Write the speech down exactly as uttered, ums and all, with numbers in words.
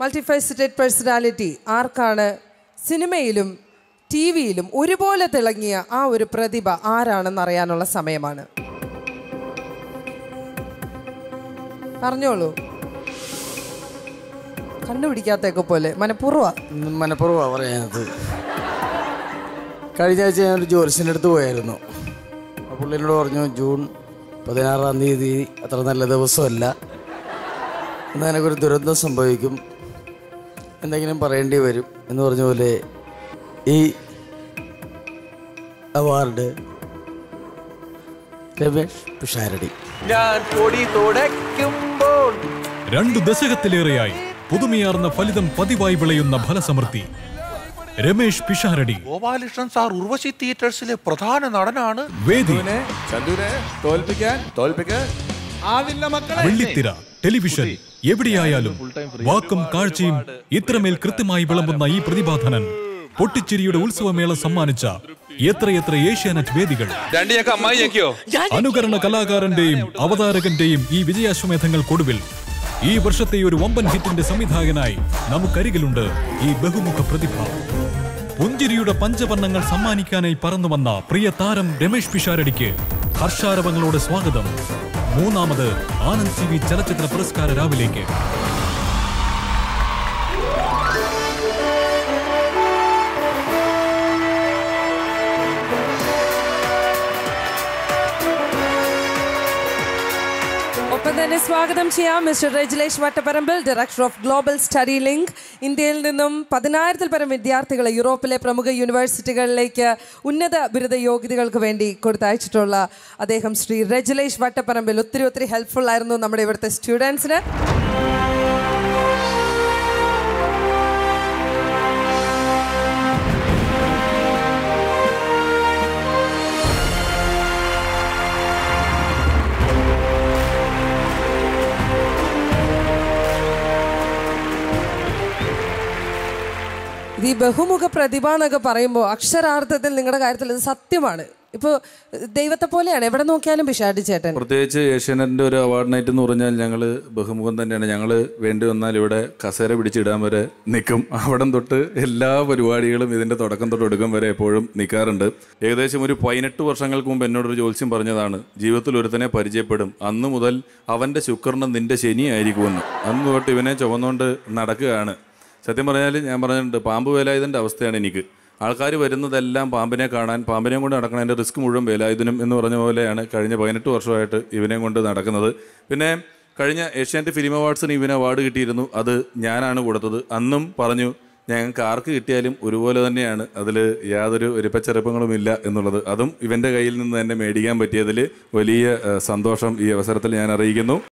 മൾട്ടിഫൈസറ്റഡ് personality ആർക്കാണ് സിനിമയിലും T വിയിലും ഒരുപോലെ തിളങ്ങിയ ആ ഒരു പ്രതിഭ ആരാണെന്ന് അറിയാനുള്ള സമയമാണ്. പറഞ്ഞോളൂ. കണ്ടുപിടിക്കാത്തൊക്കെ പോലെ മനഃപൂർവ്വ മനഃപൂർവ്വ പറയാനത്. കഴിഞ്ഞ ആഴ്ച ഞാനൊരു ജോലിസിൻ്റെ അടുത്ത് പോയായിരുന്നു. ആ പുള്ളിനോട് പറഞ്ഞു, ജൂൺ പതിനാറാം തീയതി അത്ര നല്ല ദിവസമല്ല, എന്നാൽ എനിക്കൊരു ദുരന്തം സംഭവിക്കും, എന്തെങ്കിലും പറയേണ്ടി വരും എന്ന് പറഞ്ഞ പോലെ ഈ അവാർഡ് രമേഷ് പിഷാരടി. ഞാൻ പൊടി തുടയ്ക്കുമ്പോൾ രണ്ടു ദശകത്തിലേറെയായി പുതുമയാർന്ന ഫലിതം പതിവായി വിളയുന്ന ഫലസമൃദ്ധി രമേഷ് പിഷാരടി. ഗോപാലകൃഷ്ണൻ സാർ ഉർവശി തിയേറ്റേഴ്സിലെ പ്രധാന നടനാണ്. വേദി തോൽപ്പിക്കാൻ തോൽപ്പിക്കാൻ വെള്ളിത്തിര, ടെലിവിഷൻ, എവിടെയായാലും വാക്കും കാഴ്ചയും ഇത്രമേൽ കൃത്യമായി വിളമ്പുന്ന ഈ പ്രതിഭാധനൻ പൊട്ടിച്ചിരിയുടെ ഉത്സവമേള സമ്മാനിച്ച എത്രയെത്ര ഏഷ്യാനെറ്റ് വേദികൾ. അനുകരണ കലാകാരന്റെയും അവതാരകന്റെയും ഈ വിജയാശ്വമേധങ്ങൾക്കൊടുവിൽ ഈ വർഷത്തെ ഒരു വമ്പൻ ഹിറ്റിന്റെ സംവിധായകനായി നമുക്കരികിലുണ്ട് ഈ ബഹുമുഖ പ്രതിഭ. പുഞ്ചിരിയുടെ പഞ്ചവർണ്ണങ്ങൾ സമ്മാനിക്കാനായി പറന്നു വന്ന പ്രിയ താരം രമേഷ് പിഷാരടിക്ക് ഹർഷാരവങ്ങളോട് സ്വാഗതം. മൂന്നാമത് ആനന്ദ് സി വി ചലച്ചിത്ര പുരസ്കാര രാവിലേക്ക്. ഒപ്പം തന്നെ സ്വാഗതം ചെയ്യാം mister Rajilesh Vattaparambil, director of Global Study Link. ഇന്ത്യയിൽ നിന്നും പതിനായിരത്തിൽ പരം വിദ്യാർത്ഥികളെ യൂറോപ്പിലെ പ്രമുഖ യൂണിവേഴ്സിറ്റികളിലേക്ക് ഉന്നത ബിരുദ യോഗ്യതകൾക്ക് വേണ്ടി കൊടുത്തയച്ചിട്ടുള്ള അദ്ദേഹം ശ്രീ രജിലേഷ് വട്ടപ്പറമ്പിൽ ഒത്തിരി ഒത്തിരി ഹെൽപ്ഫുൾ ആയിരുന്നു നമ്മുടെ ഇവിടുത്തെ സ്റ്റുഡൻസിന്. ഈ ബഹുമുഖ പ്രതിഭ എന്നൊക്കെ പറയുമ്പോൾ അക്ഷരാർത്ഥത്തിൽ നിങ്ങളുടെ കാര്യത്തിൽ ഇത് സത്യമാണ്. ഇപ്പോൾ ദൈവത്തെ പോലെയാണ് എവിടെ നോക്കിയാലും പിഷാരടി ചേട്ടൻ. പ്രത്യേകിച്ച് ഏഷ്യാനെറ്റിൻ്റെ ഒരു അവാർഡ് നൈറ്റ് എന്ന് പറഞ്ഞാൽ ഞങ്ങൾ ബഹുമുഖം തന്നെയാണ്. ഞങ്ങൾ വേണ്ടി വന്നാൽ ഇവിടെ കസേര പിടിച്ചിടാൻ വരെ നിൽക്കും. അവിടം തൊട്ട് എല്ലാ പരിപാടികളും ഇതിൻ്റെ തുടക്കം തൊട്ട് ഒടുക്കം വരെ എപ്പോഴും നിൽക്കാറുണ്ട്. ഏകദേശം ഒരു പതിനെട്ട് വർഷങ്ങൾക്ക് മുമ്പ് എന്നോടൊരു ജ്യോത്സ്യം പറഞ്ഞതാണ്, ജീവിതത്തിൽ ഒരുത്തനെ പരിചയപ്പെടും, അന്ന് മുതൽ അവൻ്റെ ശുക്രനും നിൻ്റെ ശനിയായിരിക്കുമെന്ന്. അന്ന് തൊട്ട് ഇവനെ ചുവന്നുകൊണ്ട് നടക്കുകയാണ്. സത്യം പറഞ്ഞാൽ ഞാൻ പറഞ്ഞിട്ടുണ്ട്, പാമ്പ് വേലായുധൻ്റെ അവസ്ഥയാണ് എനിക്ക്. ആൾക്കാർ വരുന്നതെല്ലാം പാമ്പിനെ കാണാൻ, പാമ്പിനെയും കൊണ്ട് നടക്കണതിൻ്റെ റിസ്ക് മുഴുവൻ വേലായുധനും എന്ന് പറഞ്ഞ പോലെയാണ് കഴിഞ്ഞ പതിനെട്ട് വർഷമായിട്ട് ഇവനെയും കൊണ്ട് നടക്കുന്നത്. പിന്നെ കഴിഞ്ഞ ഏഷ്യാനെറ്റ് ഫിലിം അവാർഡ്സിന് ഇവന് അവാർഡ് കിട്ടിയിരുന്നു. അത് ഞാനാണ് കൊടുത്തത്. അന്നും പറഞ്ഞു ഞങ്ങൾക്ക് ആർക്ക് കിട്ടിയാലും ഒരുപോലെ തന്നെയാണ്, അതിൽ യാതൊരു ഒരുപ്പച്ചെറുപ്പങ്ങളും ഇല്ല എന്നുള്ളത്. അതും ഇവൻ്റെ കയ്യിൽ നിന്ന് തന്നെ മേടിക്കാൻ പറ്റിയതിൽ വലിയ സന്തോഷം ഈ അവസരത്തിൽ ഞാൻ അറിയിക്കുന്നു.